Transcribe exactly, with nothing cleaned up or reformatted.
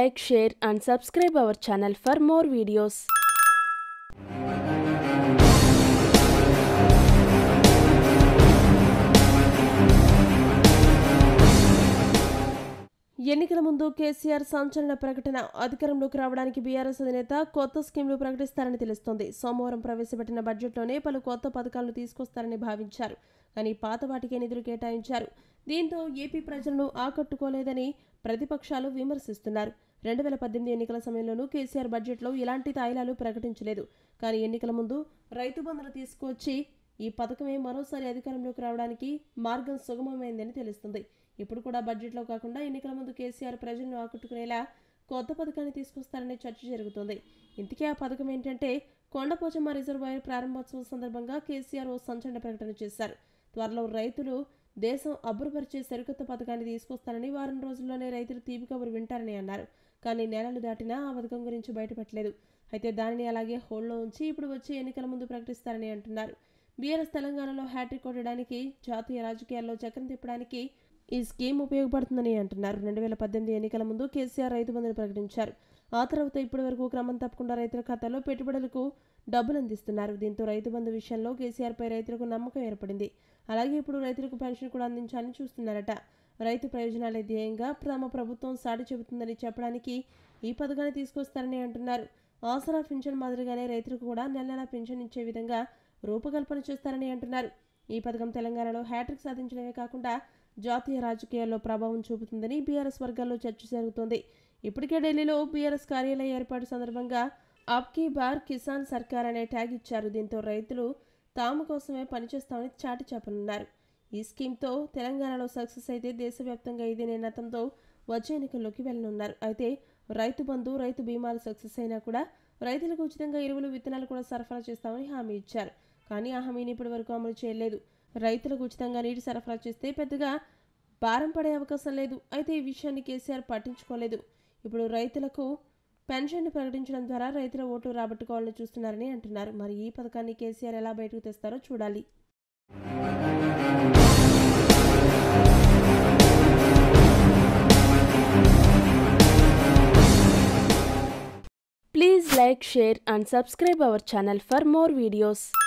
like, share and subscribe our channel for more videos. ఎన్నికల ముందు కేసీఆర్ సంచలన ప్రకటన. అధికారంలోకి రావడానికి బీఆర్ఎస్ అధినేత కొత్త స్కీమ్లు ప్రకటిస్తారని తెలుస్తోంది. సోమవారం ప్రవేశపెట్టిన బడ్జెట్లోనే పలు కొత్త పథకాలను తీసుకొస్తారని భావించారు. కానీ పాత వాటికే నిధులు కేటాయించారు. దీంతో ఏపీ ప్రజలను ఆకట్టుకోలేదని ప్రతిపక్షాలు విమర్శిస్తున్నారు. రెండు వేల పద్దెనిమిది ఎన్నికల సమయంలోనూ కేసీఆర్ బడ్జెట్లో ఇలాంటి తాయిలాలు ప్రకటించలేదు. కానీ ఎన్నికల ముందు రైతు బంధును తీసుకొచ్చి ఈ పథకమే మరోసారి అధికారంలోకి రావడానికి మార్గం సుగమమైందని తెలుస్తుంది. ఇప్పుడు కూడా బడ్జెట్లో కాకుండా ఎన్నికల ముందు కేసీఆర్ ప్రజలను ఆకట్టుకునేలా కొత్త పథకాన్ని తీసుకొస్తారనే చర్చ జరుగుతుంది. ఇంతకీ ఆ పథకం ఏంటంటే, కొండపోచమ్మ రిజర్వాయర్ ప్రారంభోత్సవం సందర్భంగా కేసీఆర్ ఓ సంచలన ప్రకటన చేశారు. త్వరలో రైతులు దేశం అబ్బురపరిచే సరికొత్త పథకాన్ని తీసుకొస్తారని, వారం రోజుల్లోనే రైతులు తీపి కబురు వింటారని అన్నారు. కానీ నెలలు దాటినా ఆ పథకం గురించి బయటపెట్టలేదు. అయితే దానిని అలాగే హోల్డ్లో ఉంచి ఇప్పుడు వచ్చే ఎన్నికల ముందు ప్రకటిస్తారని అంటున్నారు. బీఆర్ఎస్ తెలంగాణలో హ్యాట్రిక్ కొట్టడానికి, జాతీయ రాజకీయాల్లో చక్రం తిప్పడానికి ఈ స్కీమ్ ఉపయోగపడుతుందని అంటున్నారు. రెండు వేల పద్దెనిమిది ఎన్నికల ముందు కేసీఆర్ రైతు బంధును ప్రకటించారు. ఆ తర్వాత ఇప్పటి వరకు క్రమం తప్పకుండా రైతుల ఖాతాలో పెట్టుబడులకు డబ్బులు అందిస్తున్నారు. దీంతో రైతు బంధు విషయంలో కేసీఆర్పై రైతులకు నమ్మకం ఏర్పడింది. అలాగే ఇప్పుడు రైతులకు పెన్షన్ కూడా అందించాలని చూస్తున్నారట. రైతు ప్రయోజనాలే ధ్యేయంగా తమ ప్రభుత్వం సాటి చెబుతుందని చెప్పడానికి ఈ పథకాన్ని తీసుకొస్తారని అంటున్నారు. ఆసరా పింఛన్ మాదిరిగానే రైతులకు కూడా నెల నెలా పింఛన్ ఇచ్చే విధంగా రూపకల్పన చేస్తారని అంటున్నారు. ఈ పథకం తెలంగాణలో హ్యాట్రిక్ సాధించడమే కాకుండా జాతీయ రాజకీయాల్లో ప్రభావం చూపుతుందని బీఆర్ఎస్ వర్గాల్లో చర్చ జరుగుతోంది. ఇప్పటికే ఢిల్లీలో బీఆర్ఎస్ కార్యాలయ ఏర్పాటు సందర్భంగా అబ్ కీ బార్ కిసాన్ సర్కార్ అనే ట్యాగ్ ఇచ్చారు. దీంతో రైతులు తాము కోసమే పనిచేస్తామని చాటి చెప్పనున్నారు. ఈ స్కీమ్తో తెలంగాణలో సక్సెస్ అయితే దేశవ్యాప్తంగా ఇదే నినాదంతో వచ్చే ఎన్నికల్లోకి వెళ్లనున్నారు. అయితే రైతు బంధు, రైతు బీమాలు సక్సెస్ అయినా కూడా రైతులకు ఉచితంగా ఎరువులు, విత్తనాలు కూడా సరఫరా చేస్తామని హామీ ఇచ్చారు. కానీ ఆ హామీని ఇప్పటి వరకు అమలు చేయలేదు. రైతులకు ఉచితంగా నీటి సరఫరా చేస్తే పెద్దగా భారం పడే అవకాశం లేదు. అయితే ఈ విషయాన్ని కేసీఆర్ పట్టించుకోలేదు. ఇప్పుడు రైతులకు పెన్షన్ ప్రకటించడం ద్వారా రైతుల ఓట్లు రాబట్టుకోవాలని చూస్తున్నారని అంటున్నారు. మరి ఈ పథకాన్ని కేసీఆర్ ఎలా బయటకు తెస్తారో చూడాలి. Please like, share and subscribe our channel for more videos.